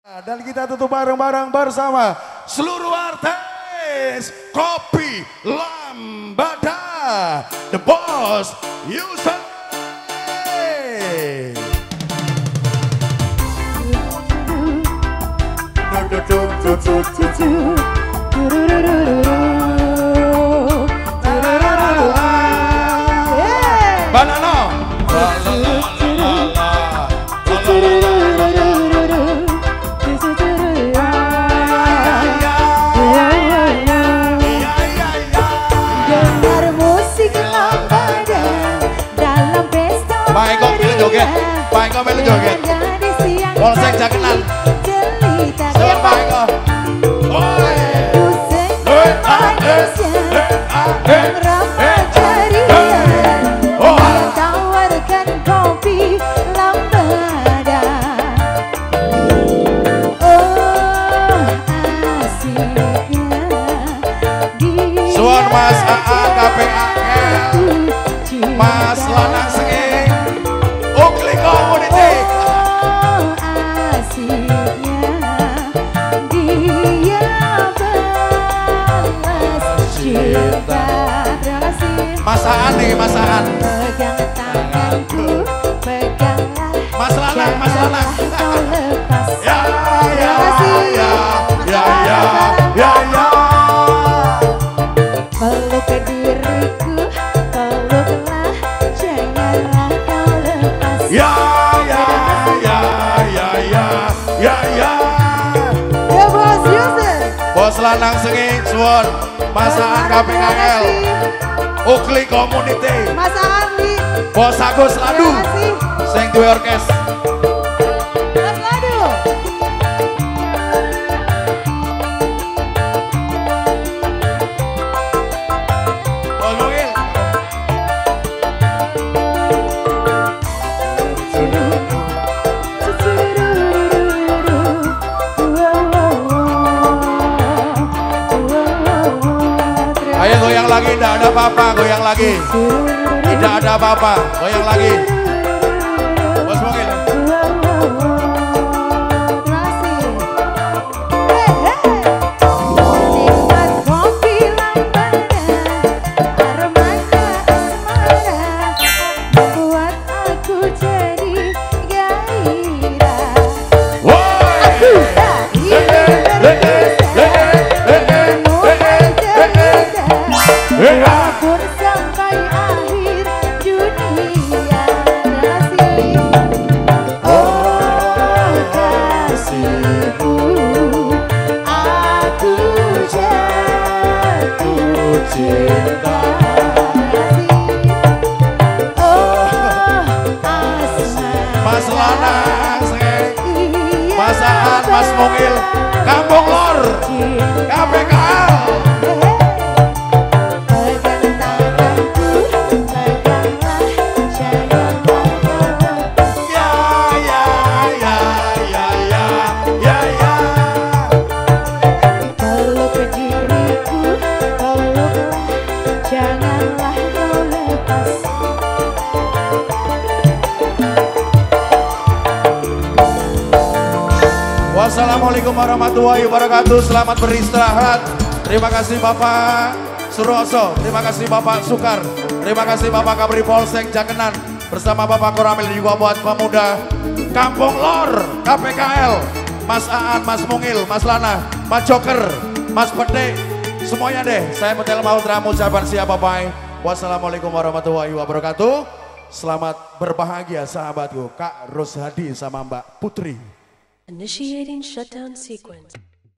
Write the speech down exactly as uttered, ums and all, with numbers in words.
Dan kita tutup bareng-bareng bersama seluruh artis Kopi Lambada, The Boss Yusuf. Banana. Pak Eko melu joget, Pak Eko melu joget. Polsek Jakenan. Siap Pak Eko. Tawarkan kopi Lambada. Oh asiknya Suwon Mas A A K P A L, Mas Lanang Senging, Ukli Community. Oh asiknya dia balas cinta. Terima kasih. Mas Aan nih, Mas Aan. Pegang tanganku, peganglah. Mas Lanang, Mas Lanang. Kau lepas. Ya, ya, ya, ya, ya, ya, ya. Peluk ke diriku, peluklah, janganlah kau lepas. Ya, ya, ya, ya, ya, ya, ya. Ya Bos Yusuf. Bos Lanang Senging, Suwon, Mas Aan K P K L, Ukli Community, Mas Andi. Bos Agus Ladu, Terima kasih. sing duwe orkes. Mas Ladu. Bos Mungil. Ayo goyang lagi, tidak ada apa-apa, goyang lagi. Tidak ada apa-apa, goyang lagi. Bos Mungil. Nikmat kopi Lambada, aromanya asmara, membuat aku jadi gairah. Woi. Aku tak ingin berpisah, walaupun sampai akhir dunia. Kasih, oh kasihku, aku jatuh cinta. Oh asmara, Mas Lanang Senging, iya Mas Aan, Mas Mungil, Kampung Lor, K P K L. pegang tanganku, peganglah, janganlah kau lepas. Ya, ya, ya, ya, ya, ya, ya. Peluk ke diriku, peluklah, janganlah kau lepas. Wassalamualaikum warahmatullahi wabarakatuh. Selamat beristirahat. Terima kasih Bapak Suroso, terima kasih Bapak Sukar, terima kasih Bapak Kapri Polsek Jakenan bersama Bapak Koramil juga buat pemuda Kampung Lor, K P K L, Mas Aan, Mas Mungil, Mas Lana, Mas Joker, Mas Pede, semuanya deh. Saya Petel mau teramu ucapan siapa bye. Wassalamualaikum warahmatullahi wabarakatuh. Selamat berbahagia sahabatku, Kak Roshadi sama Mbak Putri. Initiating shutdown sequence.